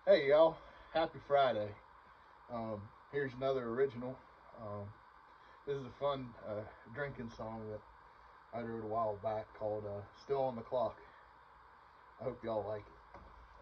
Hey y'all, happy Friday. Here's another original. Um, this is a fun drinking song that I wrote a while back called Still on the Clock. I hope y'all like it.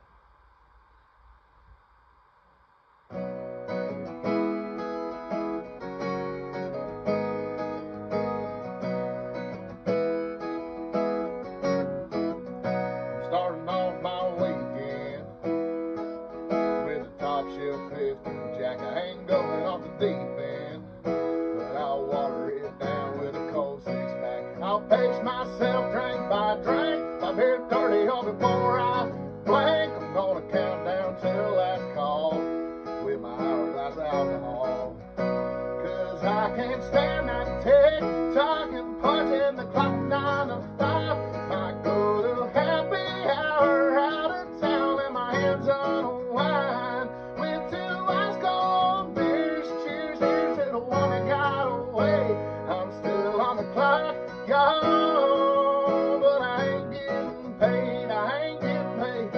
I'm starting off my weekend with a top shelf Clifton Jack. I ain't going off the deep end, but I'll water it down with a cold six-pack. I'll pace myself drink by drink, my beer 30 on before I blink. I'm gonna count down till last call with my hourglass of alcohol. 'Cause I can't stand that tick-tock and punching the clock 9 to 5. Might go to happy hour out of town and my hands unwind with 2 ice cold beers. Cheers, here's to the one that got away. I'm still on the clock, y'all, but I ain't getting paid. I ain't getting paid.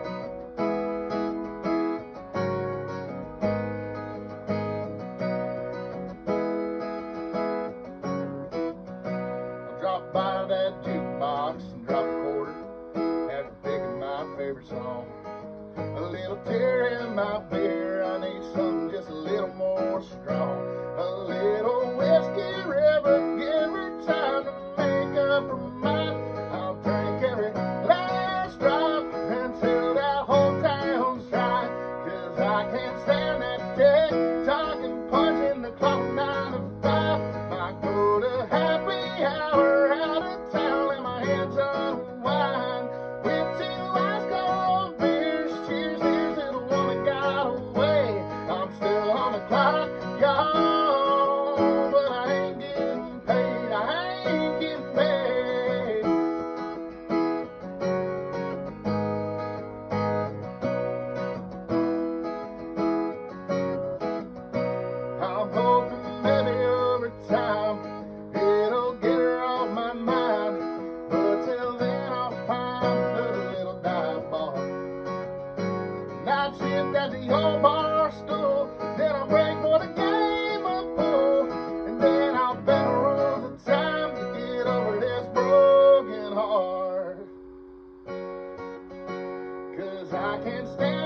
I'll drop by that jukebox and drop a quarter after picking my favorite song. A little tear in my beer, I need something just a little more strong. A little whiskey river, give her time to make up her mind. I'll drink every last drop until that whole town's dry. 'Cause I can't stand that tick-tock and punching the clock 9 to 5. Might go to happy hour out of town and my hands unwind with 2 ice cold beers. Cheers, here's to the one that got away. I'm still on the clock, y'all, but I ain't getting paid. I ain't getting paid. I'm hoping maybe over time it'll get her off my mind. But till then I'll find a little dive bar. Night shift at the old bar stool. Then I'll break for the game of pool. And then I'll bet a rules of time to get over this broken heart. 'Cause I can't stand